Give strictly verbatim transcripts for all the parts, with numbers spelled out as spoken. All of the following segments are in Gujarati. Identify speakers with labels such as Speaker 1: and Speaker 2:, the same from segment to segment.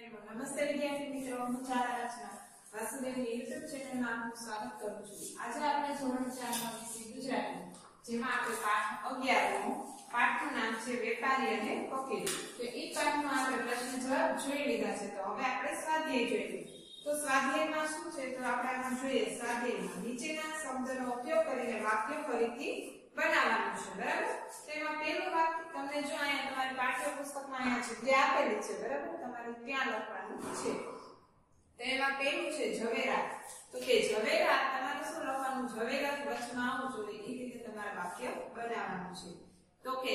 Speaker 1: નમસ્તે વિદ્યાર્થી મિત્રો, હું ચારા રચના વાસુદેવની યુટ્યુબ ચેનલમાં આપનું સ્વાગત કરું છું. આજે આપણે ધોરણ ચાર માં વિષય ગુજરાતી, જેમાં આપણે પાઠ અગિયાર નો પાઠનું નામ છે વેપારી અને ફકીર. તો એ પાઠનો આપણે પ્રશ્ન જવાબ જોઈ લીધા છે. તો હવે આપણે સ્વાધ્યાય જોઈએ. તો સ્વાધ્યાયમાં શું છે? તો આપણે આમાં જોઈએ સ્વાધ્યાયમાં નીચેના શબ્દનો ઉપયોગ કરીને વાક્ય ફરીથી બનાવવાનું છે. બરાબર? તેમાં પહેલું વાક્ય તમને જો અહીંયા તમારી પાઠ્યપુસ્તકમાં અહીંયા છે જે આપેલી છે. બરાબર? તમારે ત્યાં લખવાનું છે. તેમાં પહેલું છે ઝવેરાત. તો કે ઝવેરાત તમારે શું લખવાનું? ઝવેરાત વચમાં આવવું જોઈએ એ રીતે તમારે વાક્ય બનાવવાનું છે. તો કે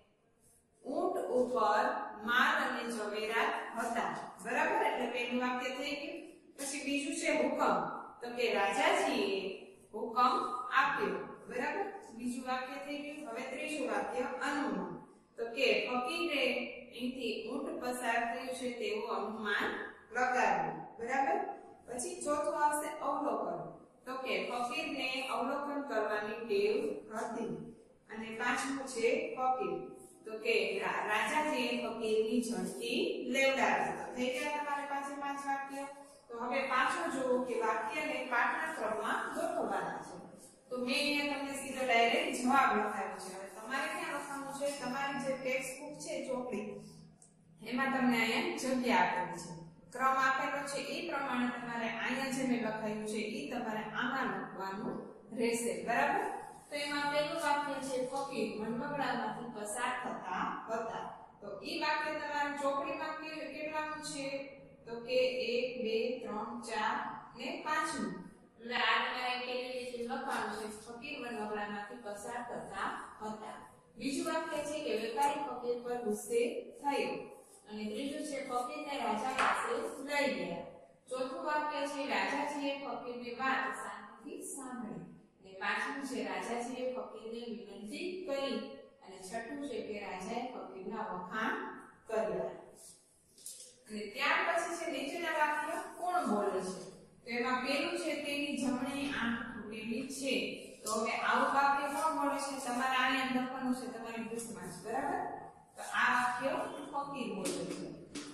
Speaker 1: ઊંટ ઉપર માર અને ઝવેરાત હતા. બરાબર? એટલે પહેલું વાક્ય થઈ ગયું. પછી બીજું છે હુકમ. તો કે રાજાજીએ હુકમ આપ્યો. બરાબર? બીજું વાક્ય થઈ ગયું. હવે ત્રીજું વાક્ય અનુમાન. તો કે ફકીરે અહીંથી ઊંટ પસાર થયું છે તેવું અનુમાન લગાવ્યું. બરાબર? પછી ચોથું આવશે અવલોકન. તો કે ફકીરને અવલોકન કરવાની ટેવ હતી. અને પાંચમું છે ફકીર. તો કે રાજાજીએ ફકીરની ઝડપી લેવડાવી. તો થઈ ગયા તમારે પાસે પાંચ વાક્ય. તો હવે પાછું જુઓ કે વાક્યને પાઠના ક્રમમાં ગોઠવવાના છે. તો મેં અહીંયા તમને સીધો ડાયરેક્ટ જવાબ લખાવ્યો છે. હવે તમારે ક્યાં લખવાનું છે? તમારી જે ટેક્સ્ટ બુક છે ચોપડી, એમાં તમને અહીંયા જગ્યા આપેલી છે, ક્રમ આપેલો છે. એ પ્રમાણે તમારે અહીંયા જે મેં લખાયું છે એ તમારે આમાં લખવાનું રહેશે. બરાબર? તો એમાં પહેલું વાક્ય છે ફકીર મનમગડામાંથી પસાર થતા હતા. તો એ વાક્ય તમારી ચોપડીમાં કેટલાનું છે? તો કે એક બે ત્રણ ચાર ને પાંચમું. એટલે આ તમારે કેવી રીતે લખવાનું છે? ફકીર મનમગડામાંથી પસાર થતા હતા. બીજું વાક્ય છે કે વેપારી ફકીર પર ગુસ્સે થયો. અને ત્રીજું છે ફકીરને રાજા પાસે લઈ ગયા. ચોથું વાક્ય છે રાજાજીએ ફકીરની વાત શાંતિથી સાંભળી. અને પાંચમું છે રાજાજીએ ફકીરને વિનંતી કરી. અને છઠ્ઠું છે કે રાજાએ ફકીરના વખાણ કર્યા. અને ત્યાર પછી છે નીચેના વાક્ય કોણ બોલે છે? તો એમાં પહેલું છે તેની જમણી આંખ તૂટેલી છે. તો હવે આવું વાક્ય કોણ બોલે છે? તમારે અહીંયા લખવાનું છે તમારી બુકમાં. બરાબર? તો આ વાક્ય ફકીર બોલે છે.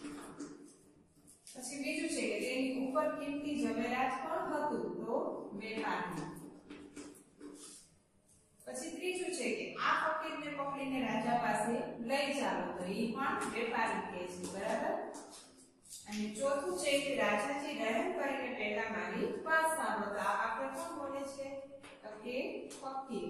Speaker 1: પછી બીજું છે કે તેની ઉપર કિંમતી ઝવેરાત પણ હતું. તો વેપારી. પછી ત્રીજું છે કે આ ફકીરને પકડીને રાજા પાસે લઈ ચાલો. તો એ પણ વેપારી કહે છે. બરાબર? અને ચોથું છે કે રાજાજી રહેમ કરીને પહેલા મારી પાસે આવો. તો આ વાક્ય કોણ બોલે છે? તો કે ફકીર.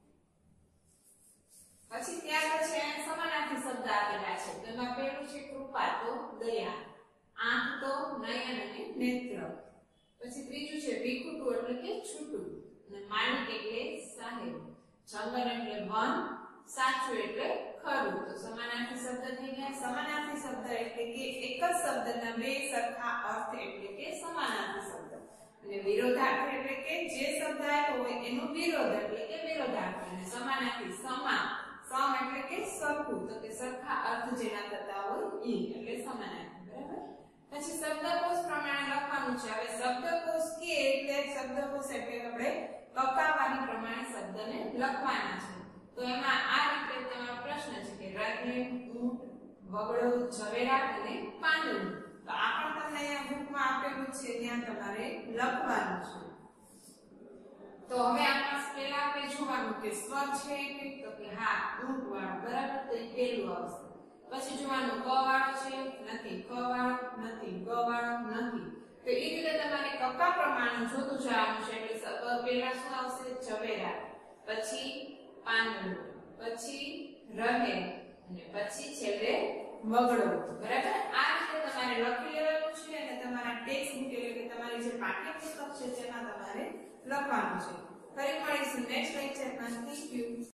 Speaker 1: પછી ત્યાર પછી સમાનાર્થી શબ્દ આપેલા છે. તો એમાં પહેલું છે કૃપા. તો દયા. આંખ તો નયન અને નેત્ર. પછી ત્રીજું છે ભીખુટું એટલે કે છૂટું. અને માલિક એટલે સાહેબ. જંગલ એટલે વન. સાચું એટલે ખરું. તો સમાનાર્થી શબ્દ થઈ ગયા. સમાનાર્થી શબ્દ એટલે કે એક જ શબ્દના બે સરખા અર્થ એટલે કે સમાનાર્થી શબ્દ. અને વિરોધાર્થી એટલે કે જે શબ્દ આવ્યો હોય એનો વિરોધ એટલે કે વિરોધાર્થી. અને સમાનાર્થી સમા. સમ એટલે કે સરખું. તો કે સરખા અર્થ જેના થતા હોય એ એટલે સમાનાર્થી. બરાબર? પછી શબ્દકોશ પ્રમાણે લખવાનું છે. હવે શબ્દકોશ કે એટલે શબ્દકોશ એટલે આપણે ટકાવારી પ્રમાણે શબ્દને લખવાના છે. તો એમાં આ રીતે તમારો પ્રશ્ન છે કે રત્ન, ઊંટ, વગડો, ઝવેરાત અને પાંદડું. તો આ પણ તમને અહીંયા બુકમાં આપેલું છે, ત્યાં તમારે લખવાનું છે. તો હવે આમાં પહેલા આપણે જોવાનું કે સ્વર છે કે તો કે હા ઊંટ વાળો. બરાબર? તો એ પહેલું આવશે. પછી જોવાનું ક વાળો છે નથી, ક વાળો નથી, ગ વાળો નથી. તો એ રીતે તમારે કક્કા પ્રમાણે જોતું જવાનું છે. એટલે પહેલા શું આવશે? ઝવેરાત. પછી પાંદડું. પછી રહે. અને પછી છેલ્લે વગડો. બરાબર? આ રીતે તમારે લખી લેવાનું છે. અને તમારા ટેક્સ્ટ બુક એટલે કે તમારી જે પાઠ્યપુસ્તક છે તેમાં તમારે લખવાનું છે. ફરી મળીશું નેક્સ્ટ લેક્ચરમાં. Thank you.